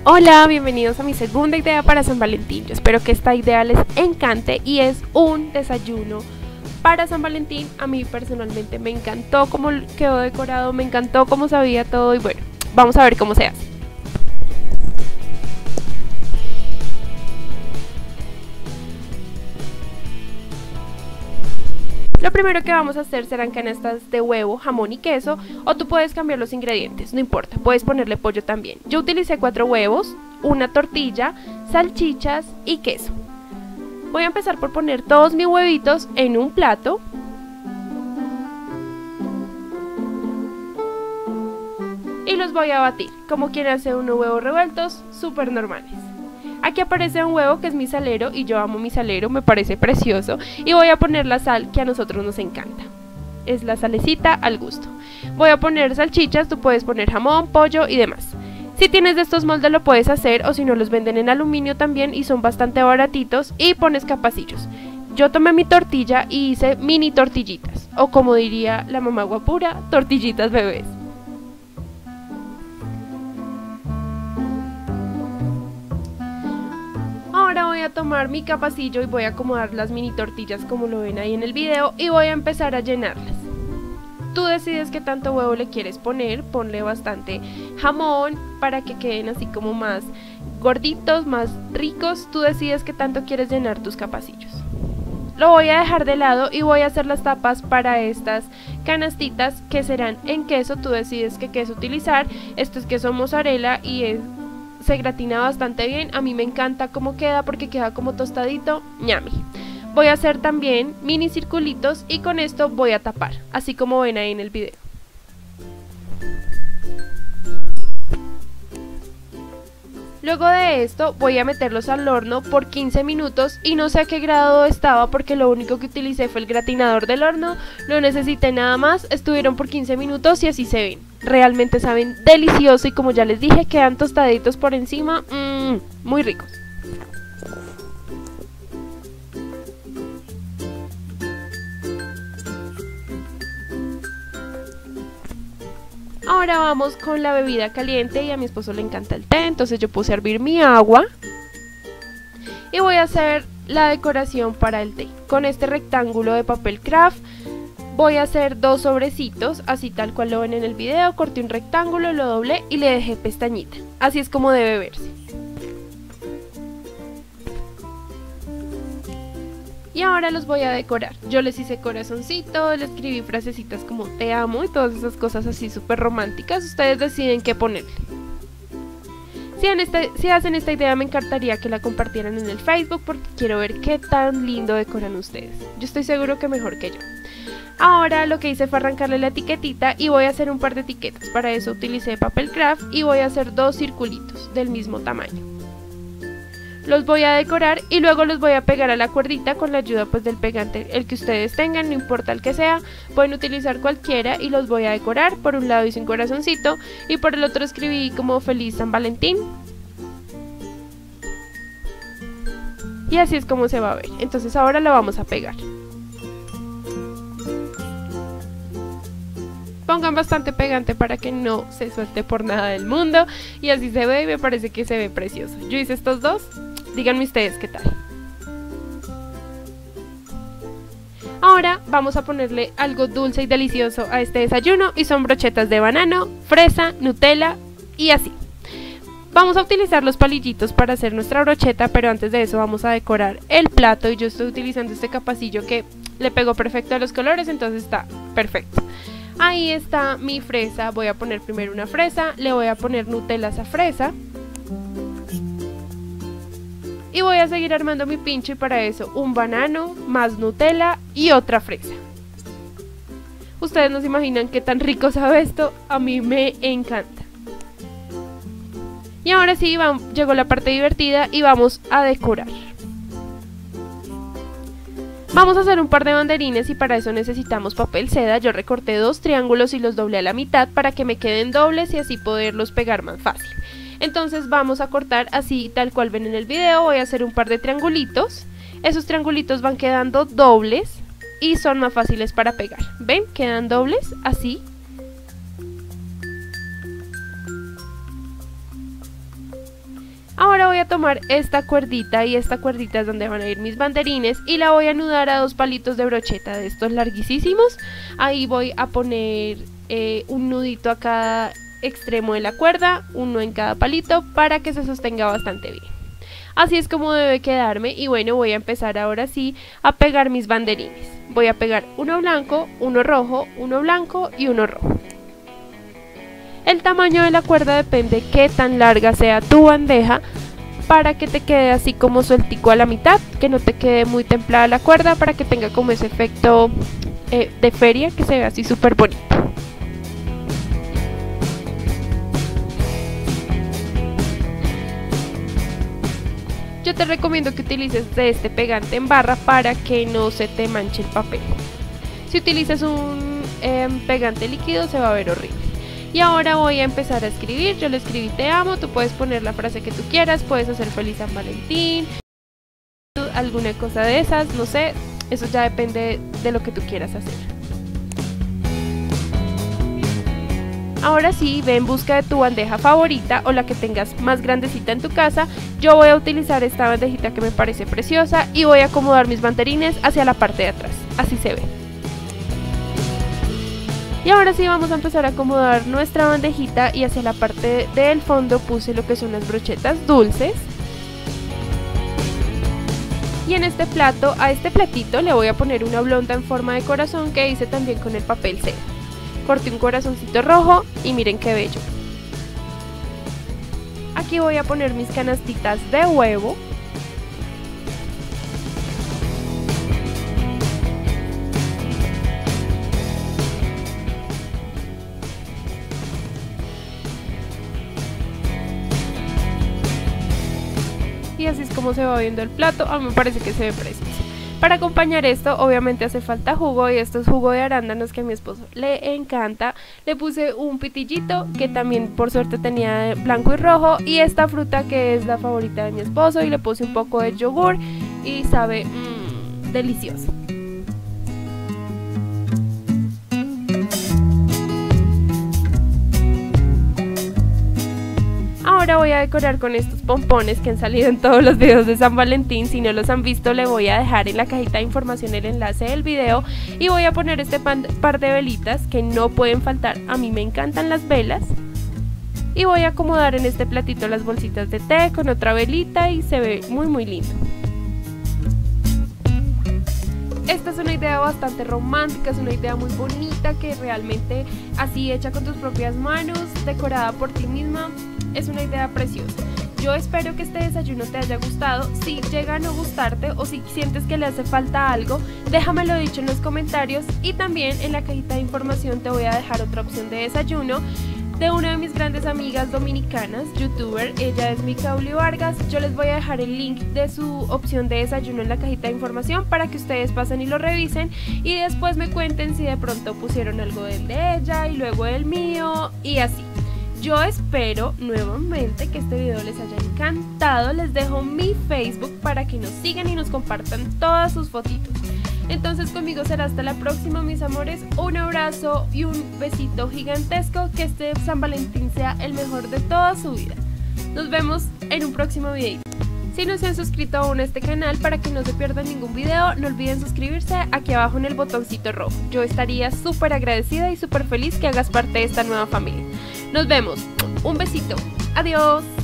Hola, bienvenidos a mi segunda idea para San Valentín. Yo espero que esta idea les encante y es un desayuno para San Valentín. A mí personalmente me encantó cómo quedó decorado, me encantó cómo sabía todo y bueno, vamos a ver cómo se hace. Lo primero que vamos a hacer serán canastas de huevo, jamón y queso, o tú puedes cambiar los ingredientes, no importa, puedes ponerle pollo también. Yo utilicé 4 huevos, una tortilla, salchichas y queso. Voy a empezar por poner todos mis huevitos en un plato. Y los voy a batir, como quien hace unos huevos revueltos, súper normales. Aquí aparece un huevo que es mi salero y yo amo mi salero, me parece precioso. Y voy a poner la sal que a nosotros nos encanta. Es la salecita al gusto. Voy a poner salchichas, tú puedes poner jamón, pollo y demás. Si tienes de estos moldes lo puedes hacer o si no los venden en aluminio también y son bastante baratitos y pones capacillos. Yo tomé mi tortilla y hice mini tortillitas o como diría la mamá guapura, tortillitas bebés. Ahora voy a tomar mi capacillo y voy a acomodar las mini tortillas como lo ven ahí en el video y voy a empezar a llenarlas. Tú decides qué tanto huevo le quieres poner, ponle bastante jamón para que queden así como más gorditos, más ricos. Tú decides qué tanto quieres llenar tus capacillos. Lo voy a dejar de lado y voy a hacer las tapas para estas canastitas que serán en queso. Tú decides qué queso utilizar. Esto es queso mozzarella y se gratina bastante bien, a mí me encanta cómo queda porque queda como tostadito, ñami. Voy a hacer también mini circulitos y con esto voy a tapar, así como ven ahí en el video. Luego de esto voy a meterlos al horno por 15 minutos y no sé a qué grado estaba porque lo único que utilicé fue el gratinador del horno, no necesité nada más, estuvieron por 15 minutos y así se ven. Realmente saben delicioso y como ya les dije quedan tostaditos por encima, muy ricos. Ahora vamos con la bebida caliente y a mi esposo le encanta el té, entonces yo puse a hervir mi agua y voy a hacer la decoración para el té. Con este rectángulo de papel craft voy a hacer 2 sobrecitos, así tal cual lo ven en el video, corté un rectángulo, lo doblé y le dejé pestañita, así es como debe verse. Y ahora los voy a decorar. Yo les hice corazoncitos, les escribí frasecitas como te amo y todas esas cosas así súper románticas. Ustedes deciden qué ponerle. Si hacen esta idea me encantaría que la compartieran en el Facebook porque quiero ver qué tan lindo decoran ustedes. Yo estoy seguro que mejor que yo. Ahora lo que hice fue arrancarle la etiquetita y voy a hacer un par de etiquetas. Para eso utilicé papel craft y voy a hacer 2 circulitos del mismo tamaño. Los voy a decorar y luego los voy a pegar a la cuerdita con la ayuda pues del pegante, el que ustedes tengan, no importa el que sea, pueden utilizar cualquiera y los voy a decorar. Por un lado hice un corazoncito y por el otro escribí como feliz San Valentín. Y así es como se va a ver, entonces ahora lo vamos a pegar. Pongan bastante pegante para que no se suelte por nada del mundo y así se ve y me parece que se ve precioso. Yo hice estos dos. Díganme ustedes qué tal. Ahora vamos a ponerle algo dulce y delicioso a este desayuno y son brochetas de banano, fresa, Nutella y así. Vamos a utilizar los palillitos para hacer nuestra brocheta, pero antes de eso vamos a decorar el plato y yo estoy utilizando este capacillo que le pegó perfecto a los colores, entonces está perfecto. Ahí está mi fresa, voy a poner primero una fresa, le voy a poner Nutella a esa fresa. Y voy a seguir armando mi pincho y para eso un banano, más Nutella y otra fresa. Ustedes no se imaginan qué tan rico sabe esto, a mí me encanta. Y ahora sí, llegó la parte divertida y vamos a decorar. Vamos a hacer un par de banderines y para eso necesitamos papel seda. Yo recorté 2 triángulos y los doblé a la mitad para que me queden dobles y así poderlos pegar más fácil. Entonces vamos a cortar así tal cual ven en el video, voy a hacer un par de triangulitos. Esos triangulitos van quedando dobles y son más fáciles para pegar. ¿Ven? Quedan dobles así. Ahora voy a tomar esta cuerdita y esta cuerdita es donde van a ir mis banderines y la voy a anudar a 2 palitos de brocheta de estos larguísimos. Ahí voy a poner un nudito a cada extremo de la cuerda, uno en cada palito para que se sostenga bastante bien. Así es como debe quedarme y bueno, voy a empezar ahora sí a pegar mis banderines. Voy a pegar uno blanco, uno rojo, uno blanco y uno rojo. El tamaño de la cuerda depende qué tan larga sea tu bandeja para que te quede así como sueltico a la mitad, que no te quede muy templada la cuerda para que tenga como ese efecto de feria, que se vea así súper bonito. Yo te recomiendo que utilices de este pegante en barra para que no se te manche el papel. Si utilizas un pegante líquido se va a ver horrible. Y ahora voy a empezar a escribir. Yo le escribí te amo, tú puedes poner la frase que tú quieras, puedes hacer feliz San Valentín, alguna cosa de esas, no sé, eso ya depende de lo que tú quieras hacer. Ahora sí, ve en busca de tu bandeja favorita o la que tengas más grandecita en tu casa. Yo voy a utilizar esta bandejita que me parece preciosa y voy a acomodar mis banderines hacia la parte de atrás, así se ve. Y ahora sí vamos a empezar a acomodar nuestra bandejita y hacia la parte del fondo puse lo que son las brochetas dulces. Y en este plato, a este platito le voy a poner una blonda en forma de corazón que hice también con el papel seda. Corté un corazoncito rojo y miren qué bello. Aquí voy a poner mis canastitas de huevo. Y así es como se va viendo el plato, a mí me parece que se ve precioso. Para acompañar esto obviamente hace falta jugo y esto es jugo de arándanos que a mi esposo le encanta. Le puse un pitillito que también por suerte tenía blanco y rojo y esta fruta que es la favorita de mi esposo y le puse un poco de yogur y sabe delicioso. Ahora voy a decorar con estos pompones que han salido en todos los videos de San Valentín. Si no los han visto, le voy a dejar en la cajita de información el enlace del video. Y voy a poner este par de velitas que no pueden faltar. A mí me encantan las velas. Y voy a acomodar en este platito las bolsitas de té con otra velita y se ve muy muy lindo. Esta es una idea bastante romántica, es una idea muy bonita que realmente así hecha con tus propias manos, decorada por ti misma. Es una idea preciosa. Yo espero que este desayuno te haya gustado. Si llega a no gustarte o si sientes que le hace falta algo, déjamelo dicho en los comentarios y también en la cajita de información te voy a dejar otra opción de desayuno de una de mis grandes amigas dominicanas, youtuber, ella es Micauli Vargas. Yo les voy a dejar el link de su opción de desayuno en la cajita de información para que ustedes pasen y lo revisen y después me cuenten si de pronto pusieron algo del de ella y luego el mío y así. Yo espero nuevamente que este video les haya encantado. Les dejo mi Facebook para que nos sigan y nos compartan todas sus fotitos. Entonces conmigo será hasta la próxima, mis amores. Un abrazo y un besito gigantesco. Que este San Valentín sea el mejor de toda su vida. Nos vemos en un próximo video. Si no se han suscrito aún a este canal, para que no se pierdan ningún video, no olviden suscribirse aquí abajo en el botoncito rojo. Yo estaría súper agradecida y súper feliz que hagas parte de esta nueva familia. Nos vemos. Un besito. Adiós.